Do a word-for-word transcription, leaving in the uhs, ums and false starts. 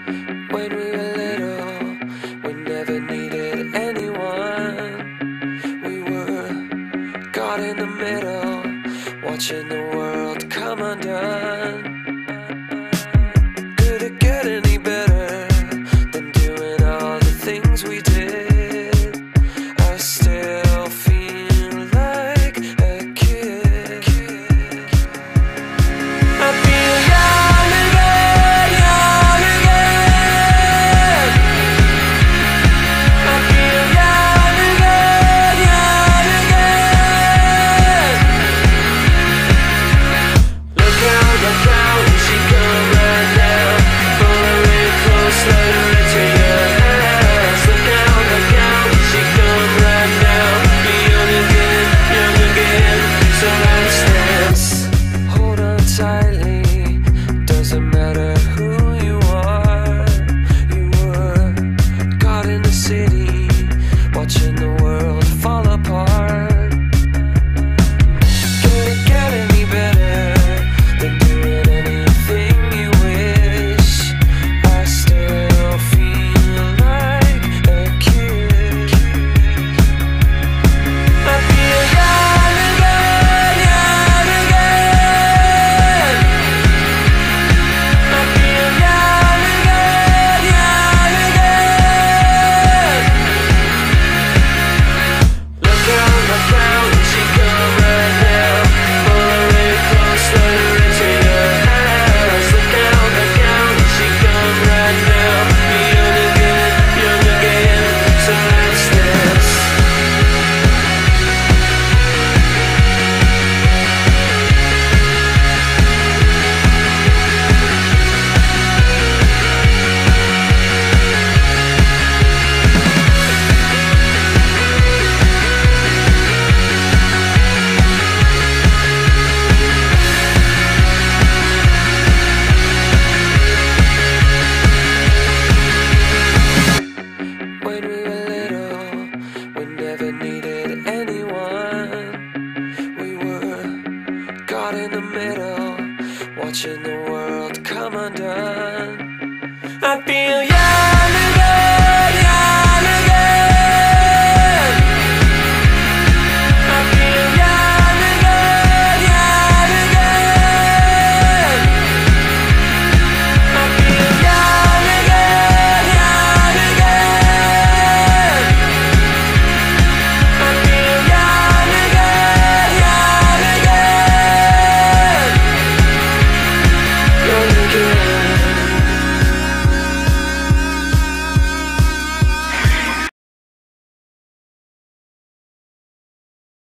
When we were little, we never needed anyone. We were caught in the middle, watching the world come undone. Could it get any better than doing all the things we did? I still feel like a kid. I feel young again, young again. I feel young again, young again. Look out, look out, here she come right now. Follow it close, let her into your hands. Look out, look out, here she come right now. Be young again, young again. So let's dance. Hold on tightly, doesn't matter who you are. You were caught in the city, watching the world fall apart. Can it get any better than doing anything you wish? I still feel like a kid. I feel young again, young again. I feel young again, young again. Look out, look out, here she come right now. Follow it close, let her into your hands. Look out, look out, here she come right now. Be young again, young again. So let's dance. When we were little, we never needed anyone. We were caught in the middle, watching the world come undone.